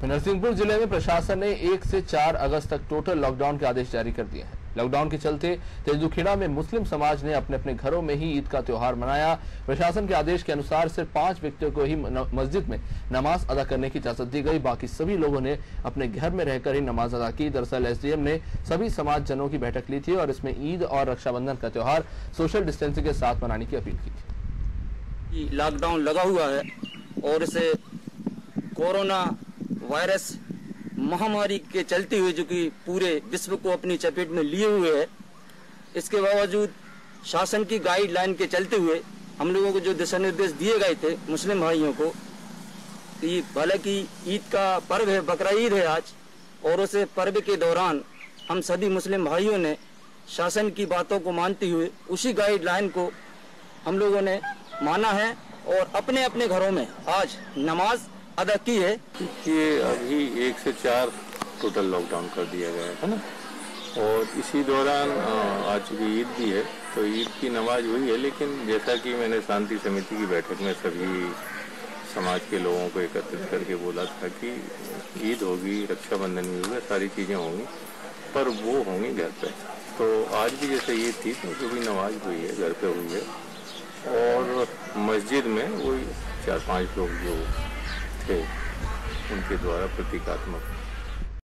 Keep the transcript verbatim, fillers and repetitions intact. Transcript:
नरसिंहपुर जिले में प्रशासन ने एक से चार अगस्त तक टोटल लॉकडाउन के आदेश जारी कर दिए हैं। लॉकडाउन के चलते तेजदुखेड़ा में मुस्लिम समाज ने अपने अपने घरों में ही ईद का त्योहार मनाया। प्रशासन के आदेश के अनुसार सिर्फ पांच व्यक्तियों को ही मस्जिद में नमाज अदा करने की इजाजत दी गई। बाकी सभी लोगों ने अपने घर में रहकर ही नमाज अदा की। दरअसल एसडीएम ने सभी समाज जनों की बैठक ली थी और इसमें ईद और रक्षाबंधन का त्योहार सोशल डिस्टेंसिंग के साथ मनाने की अपील की थी। लॉकडाउन लगा हुआ है और इसे कोरोना वायरस महामारी के चलते हुए जो कि पूरे विश्व को अपनी चपेट में लिए हुए है, इसके बावजूद शासन की गाइडलाइन के चलते हुए हम लोगों को जो दिशा निर्देश दिए गए थे मुस्लिम भाइयों को कि हालांकि ईद का पर्व है, बकरा ईद है आज, और उसे पर्व के दौरान हम सभी मुस्लिम भाइयों ने शासन की बातों को मानते हुए उसी गाइडलाइन को हम लोगों ने माना है और अपने अपने घरों में आज नमाज अदा की है। ये अभी एक से चार टोटल लॉकडाउन कर दिया गया है ना, और इसी दौरान आज चूँकि ईद भी है तो ईद की नमाज हुई है, लेकिन जैसा कि मैंने शांति समिति की बैठक में सभी समाज के लोगों को एकत्रित करके बोला था कि ईद होगी, रक्षाबंधन भी होगा, सारी चीज़ें होंगी, पर वो होंगी घर पे। तो आज भी जैसे ईद थी तो जो भी नमाज हुई है घर पे हुई है, और मस्जिद में वही चार पाँच लोग जो थे उनके द्वारा प्रतीकात्मक